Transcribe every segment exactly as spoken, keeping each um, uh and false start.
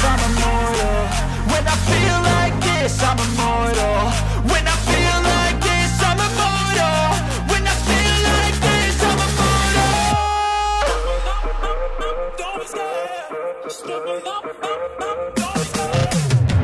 I'm immortal. When I feel like this, I'm immortal. When I feel like this, I'm immortal. When I feel like this, I'm immortal. Don't be scared. Just open up, up, up. Don't be scared.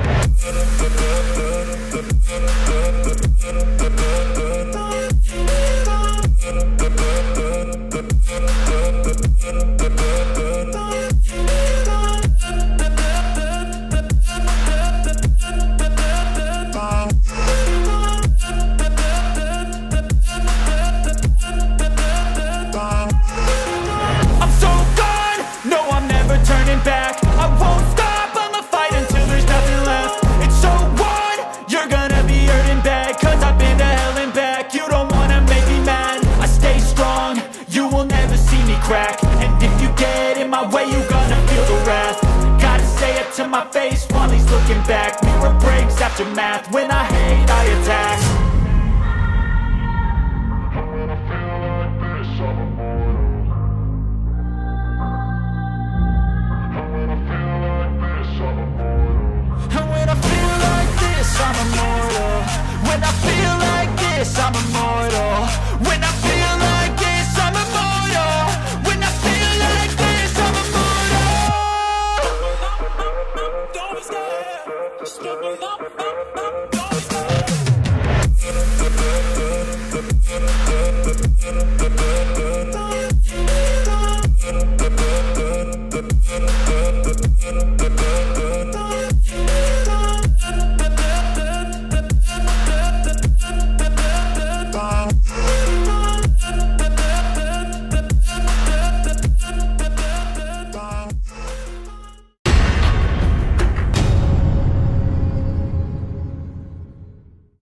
I'm so gone, no I'm never turning back. I won't stop, I'ma fight until there's nothing left. It's so on, you're gonna be hurting bad, cause I've been to hell and back. You don't wanna make me mad, I stay strong, you will never see me crack. And if you get in my way, you gonna feel the wrath. Gotta say it to my face while he's looking back. Mirror breaks after math, when I hate I attack. And when I feel like this, I'm immortal. When I feel like this, I'm immortal. When I